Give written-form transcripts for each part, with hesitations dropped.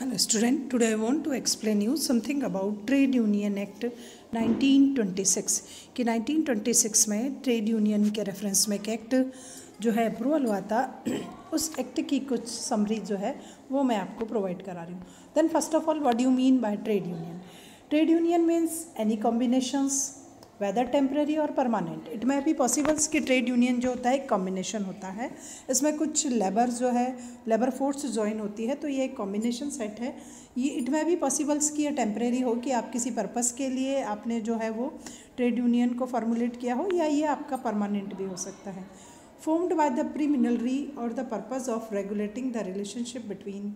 Hello student, today I want to explain you something about Trade Union Act 1926 कि 1926 में trade union के reference में एक act जो है अप्रूवल हुआ था। उस एक्ट की कुछ समरी जो है वो मैं आपको प्रोवाइड करा रही हूँ। Then first of all what do you mean by trade union? Trade union means any combinations whether temporary और परमानेंट। इट में भी पॉसिबल्स कि ट्रेड यूनियन जो होता है एक कॉम्बिनेशन होता है, इसमें कुछ लेबर जो है लेबर फोर्स ज्वाइन होती है, तो ये एक कॉम्बिनेशन सेट है। ये इट में भी पॉसिबल्स कि ये टेम्प्रेरी हो कि आप किसी पर्पस के लिए आपने जो है वो ट्रेड यूनियन को फॉर्मुलेट किया हो, या ये आपका परमानेंट भी हो सकता है। फॉर्म्ड बाय द प्रीमिनरी और the purpose of regulating the relationship between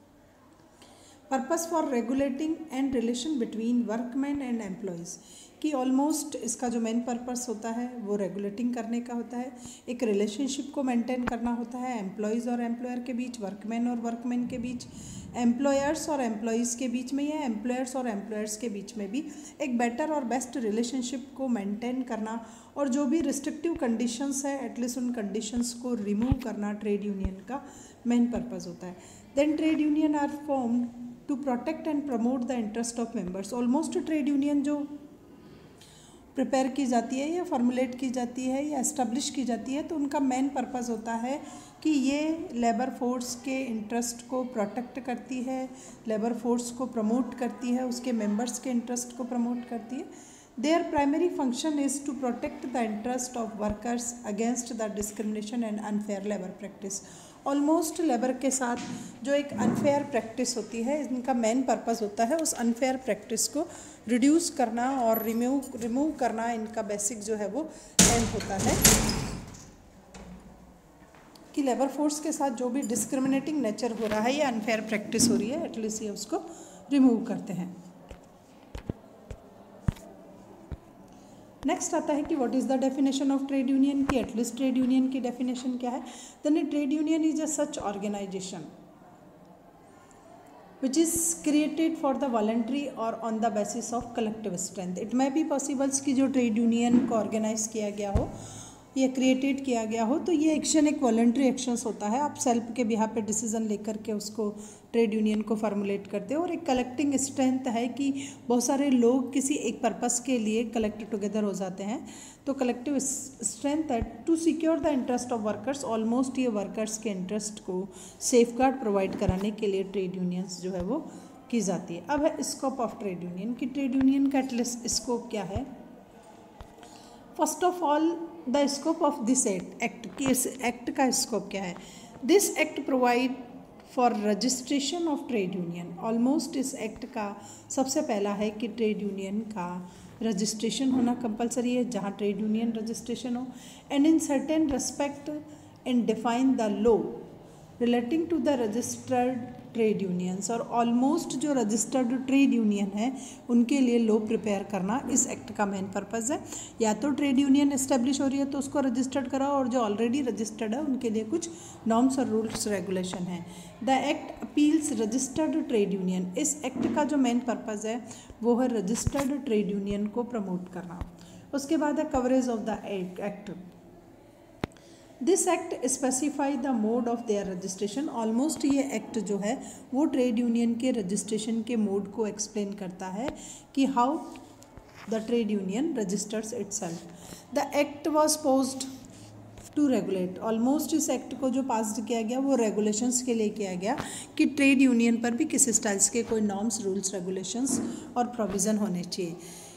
purpose for regulating and relation between workman and employers कि ऑलमोस्ट इसका जो मेन पर्पस होता है वो रेगुलेटिंग करने का होता है, एक रिलेशनशिप को मेंटेन करना होता है एम्प्लॉयज़ और एम्प्लॉयर के बीच, वर्कमैन और वर्कमैन के बीच, एम्प्लॉयर्स और एम्प्लॉयज़ के बीच में, या एम्प्लॉयर्स और एम्प्लॉयर्स के बीच में भी एक बेटर और बेस्ट रिलेशनशिप को मेंटेन करना, और जो भी रिस्ट्रिक्टिव कंडीशंस है एटलीस्ट उन कंडीशंस को रिमूव करना ट्रेड यूनियन का मेन पर्पस होता है। Then trade union are formed to protect and promote the interest of members. Almost trade union जो प्रिपेयर की जाती है या फॉर्मुलेट की जाती है या एस्टेब्लिश की जाती है, तो उनका मेन पर्पस होता है कि ये लेबर फोर्स के इंटरेस्ट को प्रोटेक्ट करती है, लेबर फोर्स को प्रमोट करती है, उसके मेंबर्स के इंटरेस्ट को प्रमोट करती है। Their primary function is to protect the interest of workers against the discrimination and unfair labour practice. Almost labour के साथ जो एक अनफेयर प्रैक्टिस होती है, इनका मेन पर्पस होता है उस अनफेयर प्रैक्टिस को रिड्यूस करना और रिमूव करना, इनका बेसिक जो है वो एम होता है कि लेबर फोर्स के साथ जो भी डिस्क्रिमिनेटिंग नेचर हो रहा है या अनफेयर प्रैक्टिस हो रही है एटलीस्ट ये उसको रिमूव करते हैं। नेक्स्ट आता है कि what is the definition of trade union की एटलीस्ट ट्रेड यूनियन की डेफिनेशन क्या है? Then trade union is a such organization which is created for the voluntary or on the basis of collective strength. It may be possible कि जो trade union को organise किया गया हो या क्रिएटेड किया गया हो, तो ये एक्शन एक वॉलंटरी एक्शंस होता है, आप सेल्फ के बिहाफ पे डिसीजन लेकर के उसको ट्रेड यूनियन को फॉर्मुलेट करते हो, और एक कलेक्टिंग स्ट्रेंथ है कि बहुत सारे लोग किसी एक पर्पस के लिए कलेक्ट टुगेदर हो जाते हैं, तो कलेक्टिव स्ट्रेंथ है to secure the interest of workers. Almost ये वर्कर्स के इंटरेस्ट को सेफगार्ड प्रोवाइड कराने के लिए ट्रेड यूनियंस जो है वो की जाती है। अब है स्कोप ऑफ ट्रेड यूनियन कि ट्रेड यूनियन का एटलीस्ट स्कोप क्या है। First of all the scope of this act कि इस एक्ट का स्कोप क्या है। This act provide for registration of trade union. Almost इस एक्ट का सबसे पहला है कि ट्रेड यूनियन का रजिस्ट्रेशन होना कंपलसरी है, जहाँ ट्रेड यूनियन रजिस्ट्रेशन हो, and in certain respect and define the law relating to the registered trade unions. और ऑलमोस्ट जो रजिस्टर्ड ट्रेड यूनियन है उनके लिए लॉ प्रिपेयर करना इस एक्ट का मेन पर्पज़ है। या तो ट्रेड यूनियन इस्टेब्लिश हो रही है तो उसको रजिस्टर्ड कराओ, और जो ऑलरेडी रजिस्टर्ड है उनके लिए कुछ नॉर्म्स और रूल्स रेगुलेशन है। The act appeals registered trade union. इस एक्ट का जो मेन पर्पज़ है वो है रजिस्टर्ड ट्रेड यूनियन को प्रमोट करना। उसके बाद है coverage of the act. This act specify the mode of their registration. Almost ये एक्ट जो है वो ट्रेड यूनियन के रजिस्ट्रेशन के मोड को एक्सप्लेन करता है कि how the trade union registers itself. The act was posed to regulate. Almost इस एक्ट को जो पास किया गया वो रेगुलेशंस के लिए किया गया कि ट्रेड यूनियन पर भी किस स्टाइल्स के कोई नॉर्म्स, रूल्स, रेगुलेशंस और प्रोविज़न होने चाहिए।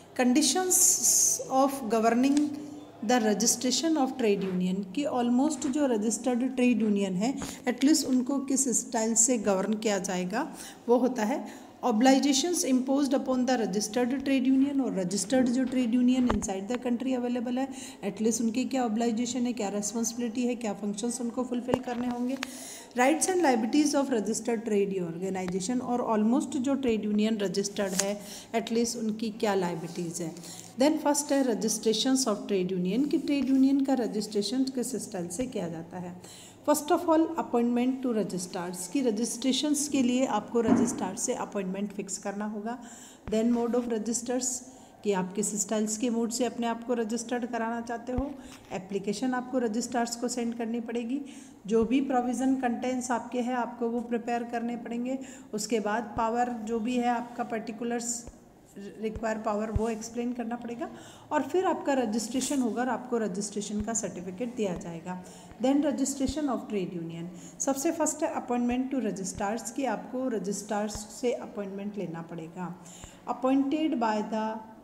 Conditions of governing the registration of trade union की ऑलमोस्ट जो रजिस्टर्ड ट्रेड यूनियन है एटलीस्ट उनको किस स्टाइल से गवर्न किया जाएगा वो होता है obligations imposed upon the registered trade union. और रजिस्टर्ड जो trade union inside the country available है एटलीस्ट उनकी क्या ऑब्लाइजेशन है, क्या रेस्पॉन्सिबिलिटी है, क्या फंक्शंस उनको फुलफिल करने होंगे। Rights and liabilities of registered trade organisation. और ऑलमोस्ट जो ट्रेड यूनियन रजिस्टर्ड है एटलीस्ट उनकी क्या लाइबिलिटीज़ है। देन फर्स्ट है रजिस्ट्रेशंस ऑफ ट्रेड यूनियन कि ट्रेड यूनियन का रजिस्ट्रेशन किस स्टाइल से किया जाता है। First of all appointment to registrars की रजिस्ट्रेशंस के लिए आपको रजिस्ट्रार से अपॉइंटमेंट फिक्स करना होगा। देन मोड ऑफ रजिस्टर्स कि आप किस स्टाइल्स के मोड से अपने आप को रजिस्टर्ड कराना चाहते हो। एप्लीकेशन आपको रजिस्ट्रार्स को सेंड करनी पड़ेगी, जो भी प्रोविज़न कंटेंट्स आपके हैं आपको वो प्रिपेयर करने पड़ेंगे। उसके बाद पावर जो भी है आपका पर्टिकुलर्स रिक्वायर पावर वो एक्सप्लेन करना पड़ेगा, और फिर आपका रजिस्ट्रेशन होगा और आपको रजिस्ट्रेशन का सर्टिफिकेट दिया जाएगा। Then registration of trade union, सबसे फर्स्ट है अपॉइंटमेंट टू रजिस्ट्रार्स, कि आपको रजिस्ट्रार्स से अपॉइंटमेंट लेना पड़ेगा। Appointed by the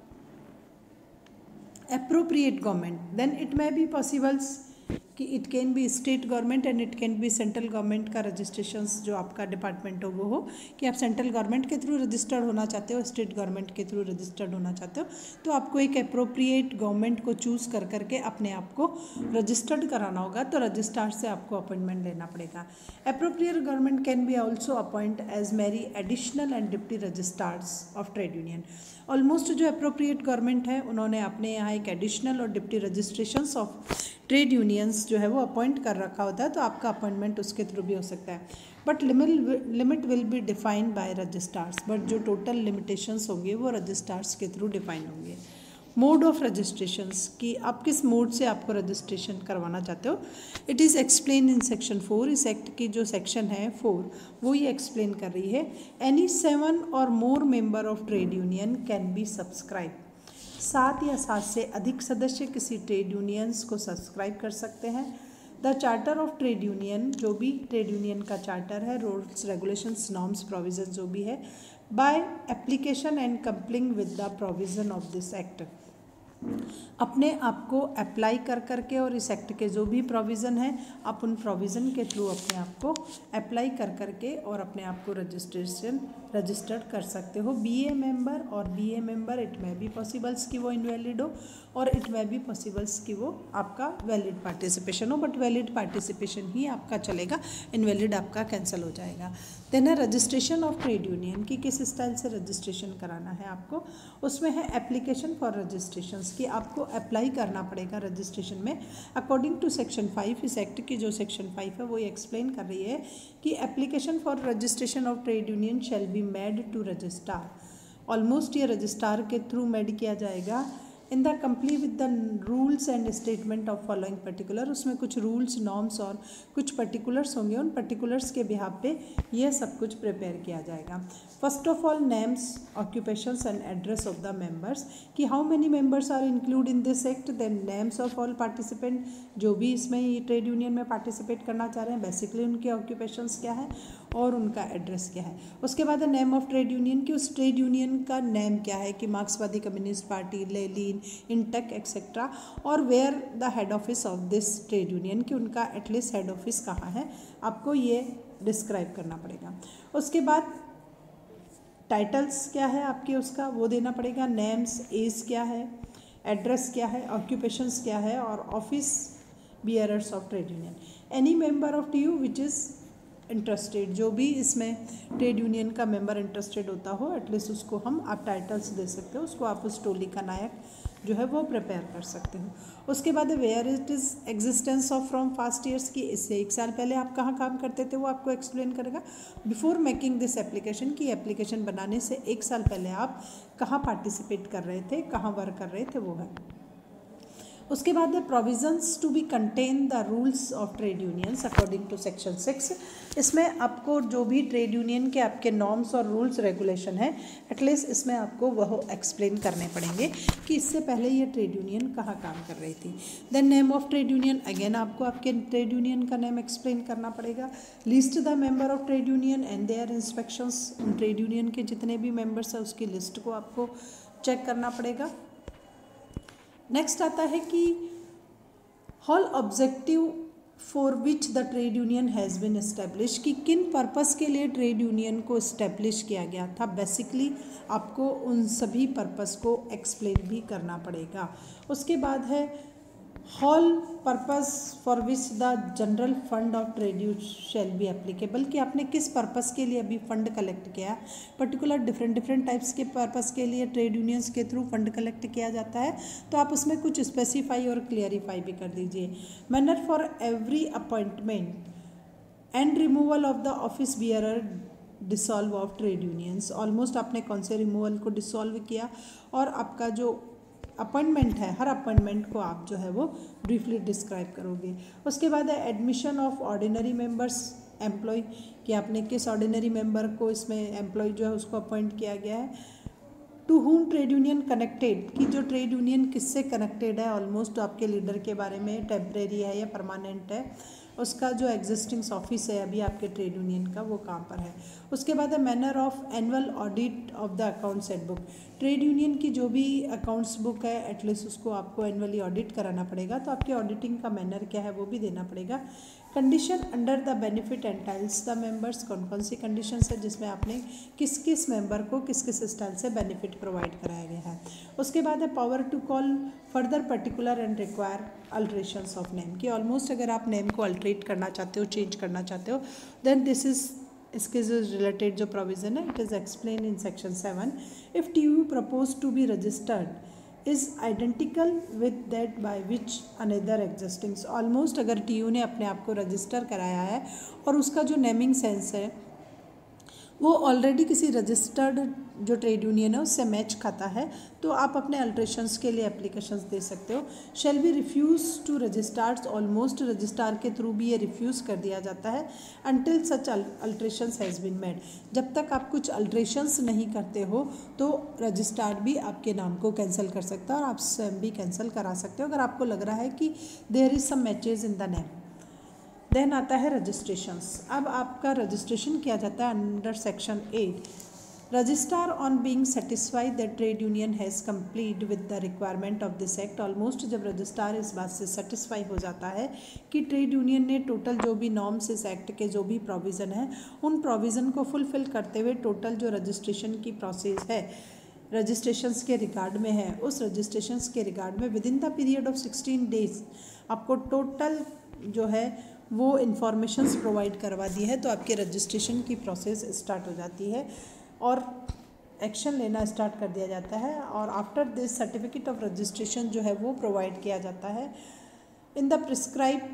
appropriate government, then it may be possibles कि it can be state government and it can be central government का registrations जो आपका डिपार्टमेंट हो वो हो, कि आप सेंट्रल गवर्नमेंट के थ्रू रजिस्टर्ड होना चाहते हो, स्टेट गवर्नमेंट के थ्रू रजिस्टर्ड होना चाहते हो, तो आपको एक अप्रोप्रिएट गवर्नमेंट को चूज़ कर करके अपने आप को रजिस्टर्ड कराना होगा, तो रजिस्ट्रार से आपको अपॉइंटमेंट लेना पड़ेगा। Appropriate government can be also appoint as many additional and deputy registrars of trade union. Almost जो अप्रोप्रिएट गवर्नमेंट है उन्होंने अपने यहाँ एक एडिशनल और deputy registrations of trade unions जो है वो अपॉइंट कर रखा होता है, तो आपका अपॉइंटमेंट उसके थ्रू भी हो सकता है। But limit will be defined by registrars, but जो टोटल लिमिटेशंस होंगे वो रजिस्ट्रार्स के थ्रू डिफाइन होंगे। मोड ऑफ रजिस्ट्रेशंस, कि आप किस मोड से आपको रजिस्ट्रेशन करवाना चाहते हो, it is explain in section 4। इस एक्ट की जो सेक्शन है 4 वो ये एक्सप्लेन कर रही है। एनी 7 और more member of trade union can be subscribe, 7 या 7 से अधिक सदस्य किसी ट्रेड यूनियंस को सब्सक्राइब कर सकते हैं। The charter of trade union, जो भी ट्रेड यूनियन का चार्टर है, रूल्स रेगुलेशंस नॉर्म्स प्रोविजन जो भी है, by application and complying with the provision of this act, अपने आप को अप्लाई कर करके और इस एक्ट के जो भी प्रोविज़न है आप उन प्रोविज़न के थ्रू अपने आप को अप्लाई कर करके और अपने आप को रजिस्टर्ड कर सकते हो। बीए मेंबर, और बीए मेंबर इट में भी पॉसिबल्स कि वो इनवैलिड हो, और इट में भी पॉसिबल्स कि वो आपका वैलिड पार्टिसिपेशन हो, बट वैलिड पार्टिसिपेशन ही आपका चलेगा, इनवैलिड आपका कैंसिल हो जाएगा। देन है रजिस्ट्रेशन ऑफ ट्रेड यूनियन, की किस स्टाइल से रजिस्ट्रेशन कराना है आपको, उसमें है एप्लीकेशन फॉर रजिस्ट्रेशन, कि आपको अप्लाई करना पड़ेगा रजिस्ट्रेशन में अकॉर्डिंग टू सेक्शन 5। इस एक्ट की जो सेक्शन 5 है वो ये एक्सप्लेन कर रही है कि application for registration of trade union shall be made to registrar. Almost ये रजिस्ट्रार के थ्रू मेड किया जाएगा in the comply with the rules and statement of following particular. उसमें कुछ रूल्स नॉर्म्स और कुछ पर्टिकुलर्स होंगे, उन पर्टिकुलर्स के बिहाफ पे ये सब कुछ प्रिपेयर किया जाएगा। First of all names, occupations and address of the members, कि how many members are include in this act, then names of all participant, जो भी इसमें ये ट्रेड यूनियन में पार्टिसिपेट करना चाह रहे हैं, बेसिकली उनके ऑक्यूपेशंस क्या है और उनका एड्रेस क्या है। उसके बाद है नेम ऑफ ट्रेड यूनियन, कि उस ट्रेड यूनियन का नेम क्या है, कि मार्क्सवादी communist party, Lenin, intake etcetera, और where the head office of this trade union, कि उनका एटलीस्ट हेड ऑफिस कहाँ है, आपको ये डिस्क्राइब करना पड़ेगा। उसके बाद टाइटल्स क्या है आपके, उसका वो देना पड़ेगा। नेम्स, एज क्या है, एड्रेस क्या है, ऑक्यूपेशंस क्या है, और office bearers of trade union. Any member of TU which is interested, जो भी इसमें ट्रेड यूनियन का मेंबर इंटरेस्टेड होता हो, एटलीस्ट उसको हम आप टाइटल्स दे सकते हो, उसको आप उस टोली का नायक जो है वो प्रिपेयर कर सकते हो। उसके बाद where it is existence of from past years, की इससे 1 साल पहले आप कहाँ काम करते थे वो आपको एक्सप्लेन करेगा। बिफोर मेकिंग दिस एप्लीकेशन, की एप्लीकेशन बनाने से 1 साल पहले आप कहाँ पार्टिसिपेट कर रहे थे, कहाँ वर्क कर रहे थे, वो है। उसके बाद है provisions to be contain the rules of trade unions according to section 6। इसमें आपको जो भी ट्रेड यूनियन के आपके नॉर्म्स और रूल्स रेगुलेशन है, एटलीस्ट इसमें आपको वह एक्सप्लेन करने पड़ेंगे कि इससे पहले ये ट्रेड यूनियन कहाँ काम कर रही थी। Then name of trade union, again आपको आपके ट्रेड यूनियन का नेम एक्सप्लेन करना पड़ेगा। List the member of trade union and their inspections, उन ट्रेड यूनियन के जितने भी मेंबर्स हैं उसकी लिस्ट को आपको चेक करना पड़ेगा। नेक्स्ट आता है कि whole objective for which the trade union has been establish, कि किन पर्पस के लिए ट्रेड यूनियन को इस्टेब्लिश किया गया था। बेसिकली आपको उन सभी पर्पस को एक्सप्लेन भी करना पड़ेगा। उसके बाद है whole purpose for which the general fund of trade union shall be applicable, कि आपने किस पर्पस के लिए अभी फंड कलेक्ट किया, पर्टिकुलर डिफरेंट टाइप्स के पर्पस के लिए ट्रेड यूनियंस के थ्रू फंड कलेक्ट किया जाता है, तो आप उसमें कुछ स्पेसिफाई और क्लियरिफाई भी कर दीजिए। Manner for every appointment and removal of the office bearer dissolve of trade unions. Almost आपने कौन से रिमूवल को डिसॉल्व किया, और आपका जो अपॉइंटमेंट है, हर अपॉइंटमेंट को आप जो है वो ब्रीफली डिस्क्राइब करोगे। उसके बाद है admission of ordinary members employ, कि आपने किस ऑर्डिनरी मेंबर को इसमें एम्प्लॉय जो है उसको अपॉइंट किया गया है। To home trade union connected, कि जो ट्रेड यूनियन किससे कनेक्टेड है, ऑलमोस्ट आपके लीडर के बारे में, टेम्परेरी है या परमानेंट है, उसका जो एग्जिस्टिंग ऑफिस है अभी आपके ट्रेड यूनियन का, वो कहाँ पर है। उसके बाद है manner of annual audit of the accounts at book, trade union की जो भी अकाउंट्स बुक है एटलीस्ट उसको आपको एनुअली ऑडिट कराना पड़ेगा, तो आपके ऑडिटिंग का मैनर क्या है वो भी देना पड़ेगा। Condition under the benefit entitles the members, कौन कौन सी कंडीशंस है जिसमें आपने किस किस मेंबर को किस किस स्टाइल से बेनिफिट प्रोवाइड कराया गया है। उसके बाद है power to call further particular and require alterations of name, कि ऑलमोस्ट अगर आप नेम को अल्ट्रेट करना चाहते हो, चेंज करना चाहते हो, देन दिस इज, इसके जो रिलेटेड जो प्रोविजन है it is explain in section 7। If TU propose to be registered is identical with that by which another existing, almost अगर टीयू ने अपने आप को रजिस्टर कराया है और उसका जो नेमिंग सेंस है वो ऑलरेडी किसी रजिस्टर्ड जो ट्रेड यूनियन है उससे मैच खाता है, तो आप अपने अल्ट्रेशंस के लिए एप्लीकेशंस दे सकते हो। Shall be refuse to registrars, almost registrar के थ्रू भी ये रिफ्यूज़ कर दिया जाता है। Until such alterations has been made, जब तक आप कुछ अल्ट्रेशंस नहीं करते हो तो रजिस्ट्रार भी आपके नाम को कैंसिल कर सकता है और आप स्वयं भी कैंसिल करा सकते हो अगर आपको लग रहा है कि there is some matches in the name. Then आता है रजिस्ट्रेशंस। अब आपका रजिस्ट्रेशन किया जाता है under section 8। Registrar on being satisfied that trade union has complete with the requirement of this act, almost जब रजिस्ट्रार इस बात से सेटिस्फाई हो जाता है कि ट्रेड यूनियन ने टोटल जो भी नॉर्म्स इस एक्ट के जो भी प्रोविज़न है उन प्रोविज़न को फुलफिल करते हुए टोटल जो रजिस्ट्रेशन की प्रोसेस है रजिस्ट्रेशंस के रिगार्ड में है, उस रजिस्ट्रेशंस के रिगार्ड में with in the period of 16 days आपको टोटल जो है वो इन्फॉर्मेशंस प्रोवाइड करवा दी है, तो आपके रजिस्ट्रेशन की प्रोसेस स्टार्ट हो जाती है और एक्शन लेना स्टार्ट कर दिया जाता है। और after this certificate of registration जो है वो प्रोवाइड किया जाता है in the prescribe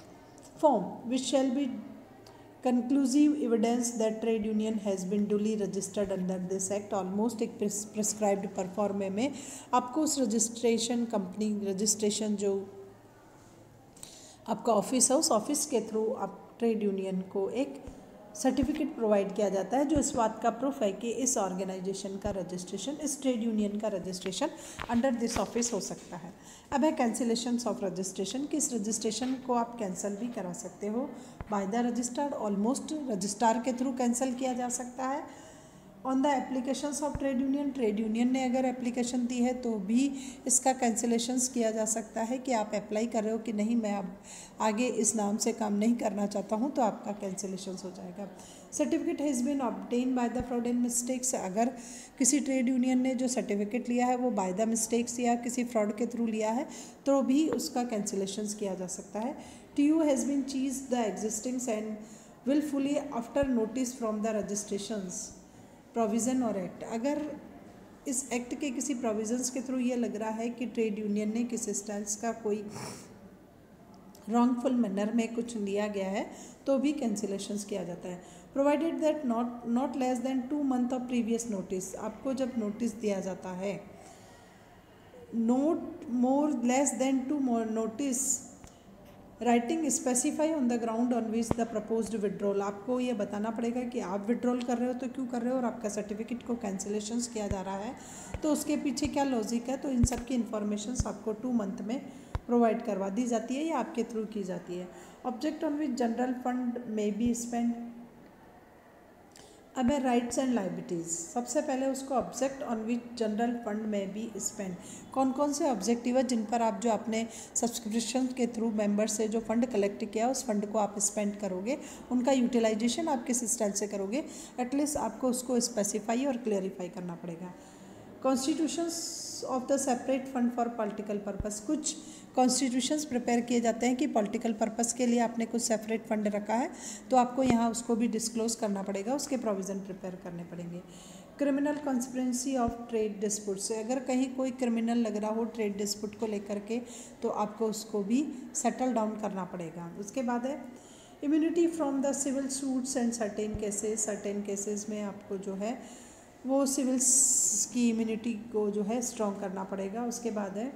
form which shall be conclusive evidence that trade union has been duly registered under this act. Almost एक प्रिस्क्राइब्ड परफॉर्म में आपको उस रजिस्ट्रेशन कंपनी रजिस्ट्रेशन जो आपका ऑफिस है उस ऑफिस के थ्रू आप ट्रेड यूनियन को एक सर्टिफिकेट प्रोवाइड किया जाता है जो इस बात का प्रूफ है कि इस ऑर्गेनाइजेशन का रजिस्ट्रेशन, इस ट्रेड यूनियन का रजिस्ट्रेशन अंडर दिस ऑफिस हो सकता है। अब है कैंसिलेशंस ऑफ रजिस्ट्रेशन, कि इस रजिस्ट्रेशन को आप कैंसिल भी करा सकते हो by the registered, almost registrar के थ्रू कैंसिल किया जा सकता है। On the applications of trade union, trade union ने अगर एप्लीकेशन दी है तो भी इसका कैंसिलेशंस किया जा सकता है कि आप अप्लाई कर रहे हो कि नहीं मैं अब आगे इस नाम से काम नहीं करना चाहता हूँ, तो आपका कैंसिलेशंस हो जाएगा। Certificate has been obtain by the fraud and mistakes, अगर किसी ट्रेड यूनियन ने जो सर्टिफिकेट लिया है वो बाय द मिस्टेक्स या किसी फ्रॉड के थ्रू लिया है तो भी उसका कैंसिलेशंस किया जा सकता है। TU has been cease the existings and wilfully after notice from the registrations provision और एक्ट, अगर इस एक्ट के किसी प्रोविज़न्स के थ्रू ये लग रहा है कि ट्रेड यूनियन ने किसी स्टाइल्स का कोई रॉन्गफुल मैनर में कुछ लिया गया है तो भी कैंसिलेशंस किया जाता है। Provided that not less than 2 month of previous notice, आपको जब नोटिस दिया जाता है not more less than 2 notice writing specify on the ground on which the proposed withdrawal, आपको ये बताना पड़ेगा कि आप विड्रॉल कर रहे हो तो क्यों कर रहे हो और आपका सर्टिफिकेट को कैंसिलेशंस किया जा रहा है तो उसके पीछे क्या लॉजिक है, तो इन सब की इन्फॉर्मेशंस आपको 2 मंथ में प्रोवाइड करवा दी जाती है या आपके थ्रू की जाती है। Object on which general fund may be spend, अब है राइट्स एंड लाइबिलिटीज़। सबसे पहले उसको object on which general fund may be spend, कौन कौन से ऑब्जेक्टिव है जिन पर आप जो अपने सब्सक्रिप्शन के थ्रू मेंबर से जो फंड कलेक्ट किया उस फंड को आप स्पेंड करोगे, उनका यूटिलाइजेशन आप किस स्टाइल से करोगे, एटलीस्ट आपको उसको स्पेसिफाई और क्लियरिफाई करना पड़ेगा। Constitutions of the separate fund for political purpose, कुछ कॉन्स्टिट्यूशंस प्रिपेयर किए जाते हैं कि पॉलिटिकल पर्पस के लिए आपने कुछ सेपरेट फंड रखा है तो आपको यहाँ उसको भी डिस्क्लोज करना पड़ेगा, उसके प्रोविज़न प्रिपेयर करने पड़ेंगे। Criminal conspiracy of trade dispute से, अगर कहीं कोई क्रिमिनल लग रहा हो ट्रेड डिस्प्यूट को लेकर के तो आपको उसको भी सेटल डाउन करना पड़ेगा। उसके बाद है immunity from the civil suits and certain cases में आपको जो है वो सिविल्स की इम्यूनिटी को जो है स्ट्रॉन्ग करना पड़ेगा। उसके बाद है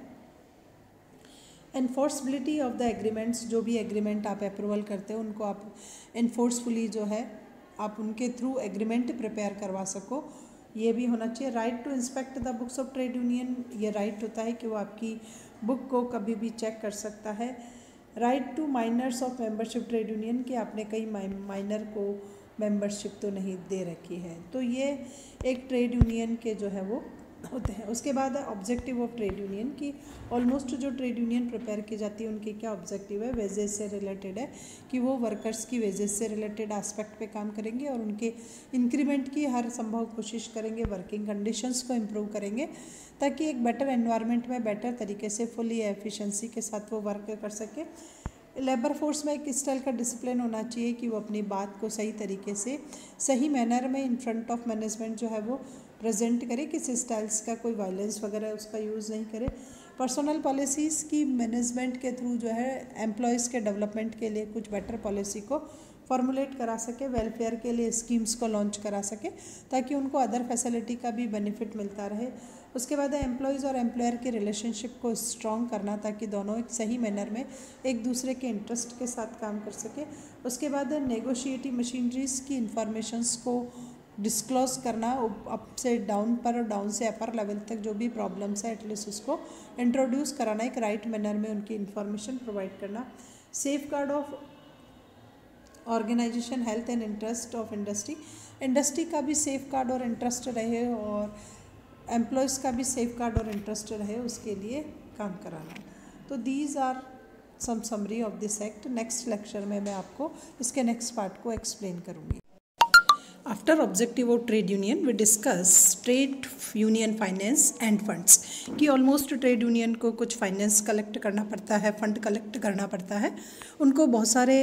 एनफोर्सबिलिटी ऑफ द एग्रीमेंट्स, जो भी एग्रीमेंट आप अप्रूवल करते हो उनको आप एनफोर्सफुली जो है आप उनके थ्रू एग्रीमेंट प्रिपेयर करवा सको, ये भी होना चाहिए। Right to inspect the books of trade union, ये राइट होता है कि वो आपकी बुक को कभी भी चेक कर सकता है। Right to minors of membership trade union, कि आपने कहीं माइनर को मेंबरशिप तो नहीं दे रखी है, तो ये एक ट्रेड यूनियन के जो है वो होते हैं। उसके बाद है ऑब्जेक्टिव ऑफ ट्रेड यूनियन, की ऑलमोस्ट जो ट्रेड यूनियन प्रिपेयर की जाती है उनकी क्या ऑब्जेक्टिव है, वेजेस से रिलेटेड है, कि वो वर्कर्स की वेजेस से रिलेटेड एस्पेक्ट पे काम करेंगे और उनके इंक्रीमेंट की हर संभव कोशिश करेंगे, वर्किंग कंडीशंस को इम्प्रूव करेंगे ताकि एक बेटर एनवायरनमेंट में बेटर तरीके से फुली एफिशिएंसी के साथ वो वर्क कर सके। लेबर फोर्स में एक इस टाइल का डिसिप्लिन होना चाहिए कि वो अपनी बात को सही तरीके से सही मैनर में इन फ्रंट ऑफ मैनेजमेंट जो है वो प्रेजेंट करे, किसी स्टाइल्स का कोई वायलेंस वगैरह उसका यूज़ नहीं करे। पर्सनल पॉलिसीज़ की मैनेजमेंट के थ्रू जो है एम्प्लॉयज़ के डेवलपमेंट के लिए कुछ बेटर पॉलिसी को फॉर्मुलेट करा सके, वेलफेयर के लिए स्कीम्स को लॉन्च करा सके ताकि उनको अदर फैसिलिटी का भी बेनिफिट मिलता रहे। उसके बाद है एम्प्लॉयज़ और एम्प्लॉयर की रिलेशनशिप को स्ट्रॉन्ग करना ताकि दोनों एक सही मैनर में एक दूसरे के इंटरेस्ट के साथ काम कर सके। उसके बाद है नेगोशिएटिव मशीनरीज की इंफॉर्मेशंस को डिस्क्लोज करना, अप से डाउन पर और डाउन से अपर लेवल तक जो भी प्रॉब्लम्स है एटलीस्ट उसको इंट्रोड्यूस कराना, एक राइट मैनर में उनकी इंफॉर्मेशन प्रोवाइड करना। Safeguard of organisation health and interest of industry का भी सेफ गार्ड और इंटरेस्ट रहे और एम्प्लॉयज़ का भी सेफ गार्ड और इंटरेस्ट रहे, उसके लिए काम कराना। तो these are some summary of this act. Next lecture में मैं आपको इसके नेक्स्ट पार्ट को एक्सप्लेन करूँगी। After objective of trade union we discuss trade union finance and funds, कि ऑलमोस्ट ट्रेड यूनियन को कुछ फाइनेंस कलेक्ट करना पड़ता है, फंड कलेक्ट करना पड़ता है, उनको बहुत सारे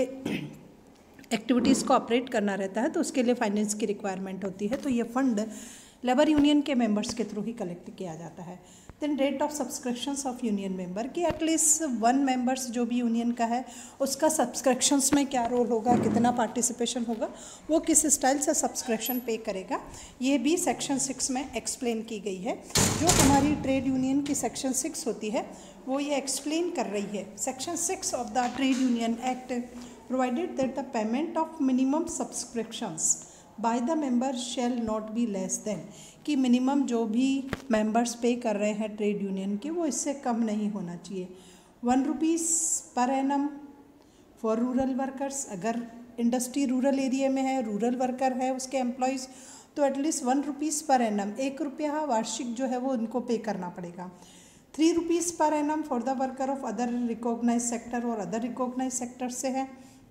एक्टिविटीज़ को ऑपरेट करना रहता है तो उसके लिए फाइनेंस की रिक्वायरमेंट होती है। तो ये फंड लेबर यूनियन के मेंबर्स के थ्रू ही कलेक्ट किया जाता है। Then rate of subscriptions of union member, कि एटलीस्ट 1 मेंबर्स जो भी यूनियन का है उसका सब्सक्रिप्शंस में क्या रोल होगा, कितना पार्टिसिपेशन होगा, वो किस स्टाइल से सब्सक्रिप्शन पे करेगा, ये भी सेक्शन 6 में एक्सप्लेन की गई है। जो हमारी ट्रेड यूनियन की सेक्शन 6 होती है वो ये एक्सप्लेन कर रही है। Section 6 of the trade union act provided that the payment of minimum subscriptions by the member shall not be less than, कि मिनिमम जो भी मेंबर्स पे कर रहे हैं ट्रेड यूनियन के वो इससे कम नहीं होना चाहिए। 1 रुपीज़ पर एनम फॉर रूरल वर्कर्स, अगर इंडस्ट्री रूरल एरिया में है, रूरल वर्कर है उसके एम्प्लॉयज़, तो एटलीस्ट 1 रुपीज़ पर एनम, 1 रुपया वार्षिक जो है वो उनको पे करना पड़ेगा। 3 रुपीज़ पर annum for the worker of other recognise sector, और अदर रिकॉग्नाइज सेक्टर से है।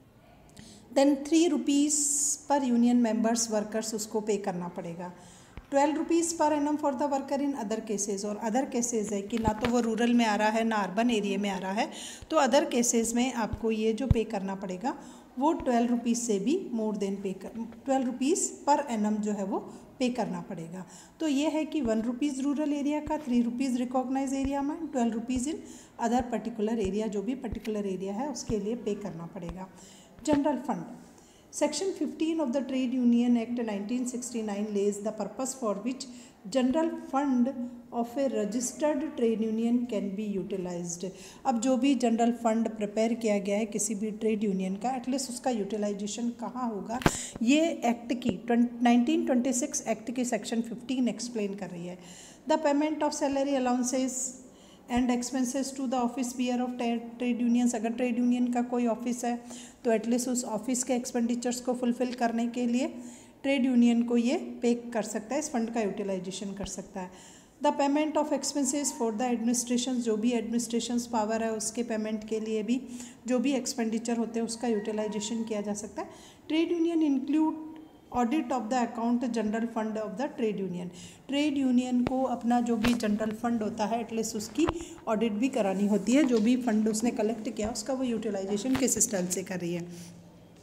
देन 3 rupees per union members workers उसको पे करना पड़ेगा। 12 रुपीज़ पर annum for the worker in other cases, और अदर केसेस है कि ना तो वो रूरल में आ रहा है ना अर्बन एरिया में आ रहा है, तो अदर केसेस में आपको ये जो पे करना पड़ेगा वो 12 रुपीज़ से भी मोर देन 12 रुपीज़ पर एनम जो है वो पे करना पड़ेगा। तो ये है कि 1 रुपीज़ रूरल एरिया का, 3 रुपीज़ रिकॉग्नाइज एरिया में, 12 rupees in other particular area, जो भी पर्टिकुलर एरिया है उसके लिए पे करना पड़ेगा। General fund, section 15 of the trade union act 1969 lays the purpose for which general fund of a registered trade union can be utilised. अब जो भी जनरल फंड प्रिपेयर किया गया है किसी भी ट्रेड यूनियन का, एटलीस्ट उसका यूटिलाइजेशन कहाँ होगा, ये एक्ट की 1926 एक्ट की सेक्शन 15 एक्सप्लेन कर रही है। The payment of salary allowances and expenses to the office bearer of trade unions, अगर ट्रेड यूनियन का कोई ऑफिस है तो एटलीस्ट उस ऑफिस के एक्सपेंडिचर्स को फुलफिल करने के लिए ट्रेड यूनियन को ये पे कर सकता है, इस फंड का यूटिलाइजेशन कर सकता है। The payment of expenses for the administration, जो भी एडमिनिस्ट्रेशन पावर है उसके पेमेंट के लिए भी जो भी एक्सपेंडिचर होते हैं उसका यूटिलाइजेशन किया जा सकता है। Trade union include audit of the account general fund of the trade union, trade union को अपना जो भी जनरल फंड होता है एटलीस्ट उसकी ऑडिट भी करानी होती है, जो भी फंड उसने कलेक्ट किया उसका वो यूटिलाइजेशन किस स्टाइल से कर रही है।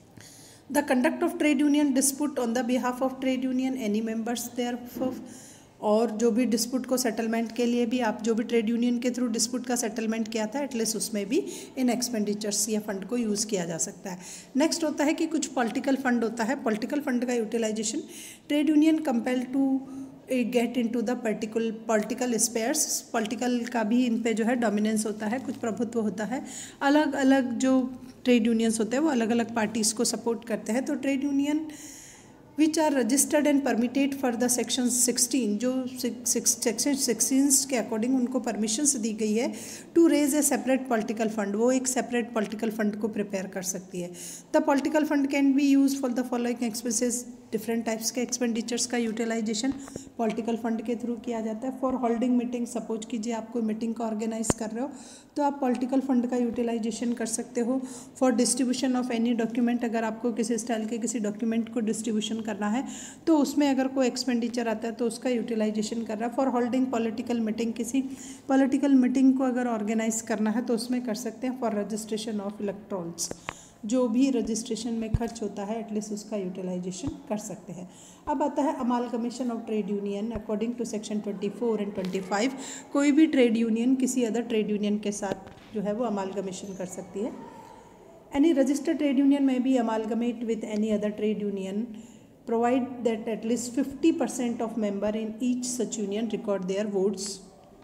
The conduct of trade union dispute on the behalf of trade union, any members their और जो भी डिस्प्यूट को सेटलमेंट के लिए भी आप जो भी ट्रेड यूनियन के थ्रू डिस्प्यूट का सेटलमेंट किया था एटलीस्ट उसमें भी इन एक्सपेंडिचर्स या फंड को यूज़ किया जा सकता है। नेक्स्ट होता है कि कुछ पॉलिटिकल फंड होता है। पॉलिटिकल फंड का utilisation, trade union compel to get into the political spheres, political का भी इन पे जो है डोमिनेंस होता है, कुछ प्रभुत्व होता है। अलग अलग जो ट्रेड यूनियंस होते हैं वो अलग अलग पार्टीज़ को सपोर्ट करते हैं। तो trade union which are registered and permitted for the section 16, जो सेक्शन 16 के अकॉर्डिंग उनको परमिशंस दी गई है to raise a separate political fund, वो एक सेपरेट पॉलिटिकल फंड को प्रिपेयर कर सकती है। The political fund can be used for the following expenses, different types के एक्सपेंडिचर्स का यूटिलाइजेशन पॉलिटिकल फंड के थ्रू किया जाता है। फॉर होल्डिंग मीटिंग, सपोज कीजिए आप कोई मीटिंग को ऑर्गेनाइज कर रहे हो तो आप पॉलिटिकल फंड का यूटिलाइजेशन कर सकते हो। For distribution of any document, अगर आपको किसी स्टाइल के किसी डॉक्यूमेंट को डिस्ट्रीब्यूशन करना है तो उसमें अगर कोई एक्सपेंडिचर आता है तो उसका यूटिलाइजेशन कर रहा है। फॉर होल्डिंग पॉलिटिकल मीटिंग, किसी पॉलिटिकल मीटिंग को अगर ऑर्गेनाइज करना है तो उसमें कर सकते हैं। फॉर रजिस्ट्रेशन ऑफ इलेक्ट्रॉन्स, जो भी रजिस्ट्रेशन में खर्च होता है एटलीस्ट उसका यूटिलाइजेशन कर सकते हैं। अब आता है amalgamation of trade union according to section 24 and 25। कोई भी ट्रेड यूनियन किसी अदर ट्रेड यूनियन के साथ जो है वो अमालगमेशन कर सकती है। एनी रजिस्टर्ड ट्रेड यूनियन में भी amalgamate with any other trade union provide that at least 50% of member in each such union record their votes.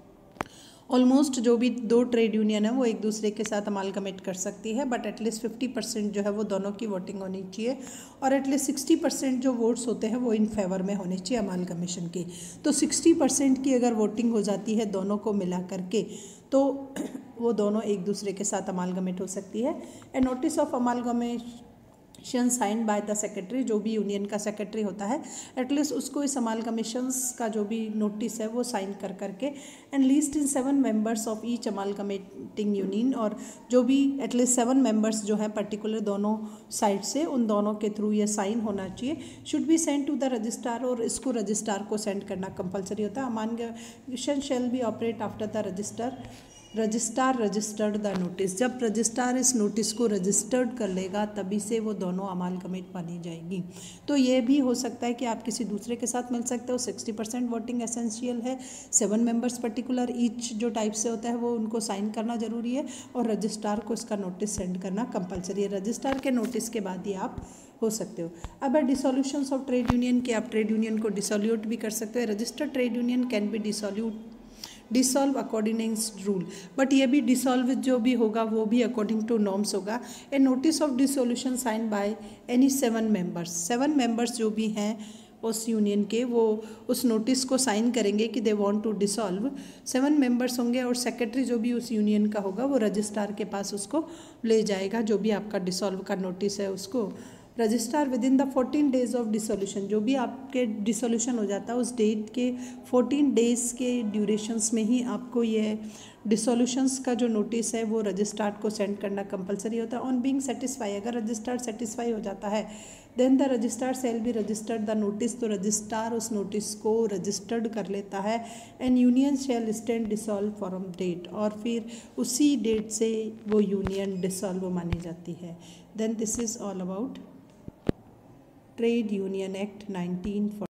Almost जो भी दो ट्रेड यूनियन है वो एक दूसरे के साथ अमालगमेट कर सकती है, बट एटलीस्ट 50% जो है वो दोनों की वोटिंग होनी चाहिए और एटलीस्ट 60% जो वोट्स होते हैं वो इन फेवर में होने चाहिए अमालगमेशन की। तो 60% की अगर वोटिंग हो जाती है दोनों को मिला करके तो वो दोनों एक दूसरे के साथ अमालगमेट हो सकती है। A notice of amalgamation sign by the secretary, जो भी यूनियन का सेक्रेटरी होता है एटलीस्ट उसको इस अमालगमेशंस का जो भी नोटिस है वो साइन कर करके and least in 7 members of each amalgamating union, और जो भी एटलीस्ट 7 मेंबर्स जो हैं पर्टिकुलर दोनों साइड से उन दोनों के थ्रू ये साइन होना चाहिए। Should be send to the registrar, और इसको रजिस्ट्रार को सेंड करना कंपलसरी होता है। Amalgamation shall be operate after the registrar registered the notice, जब रजिस्ट्रार इस नोटिस को रजिस्टर्ड कर लेगा तभी से वो दोनों अमालगमेट मानी जाएगी। तो ये भी हो सकता है कि आप किसी दूसरे के साथ मिल सकते हो। 60% वोटिंग एसेंशियल है, 7 मेंबर्स पर्टिकुलर ईच जो टाइप से होता है वो उनको साइन करना जरूरी है और रजिस्ट्रार को इसका नोटिस सेंड करना कंपलसरी है। रजिस्ट्रार के नोटिस के बाद ही आप हो सकते हो। अब है डिसोल्यूशंस ऑफ ट्रेड यूनियन, कि आप ट्रेड यूनियन को डिसोल्यूट भी कर सकते हो। Registered trade union can be dissolve according rule, but ये भी डिसॉल्व जो भी होगा वो भी अकॉर्डिंग टू नॉर्म्स होगा। A notice of dissolution sign by any 7 members, 7 members जो भी हैं उस यूनियन के वो उस नोटिस को साइन करेंगे कि they want to dissolve. 7 members होंगे और सेक्रेटरी जो भी उस यूनियन का होगा वो रजिस्ट्रार के पास उसको ले जाएगा, जो भी आपका डिसॉल्व का नोटिस है उसको। Registrar with in the 14 days of dissolution, जो भी आपके डिसोल्यूशन हो जाता है उस डेट के 14 डेज के ड्यूरेशंस में ही आपको ये डिसोल्यूशंस का जो नोटिस है वो रजिस्ट्रार को सेंड करना कंपलसरी होता है। ऑन बीइंग सेटिस्फाई, अगर रजिस्ट्रार सेटिस्फाई हो जाता है then the registrar shall be registered the notice, तो रजिस्ट्रार उस नोटिस को रजिस्टर्ड कर लेता है। And union shall stand dissolve from date, और फिर उसी डेट से वो यूनियन डिसॉल्व मानी जाती है। Then this is all about trade union act 1940।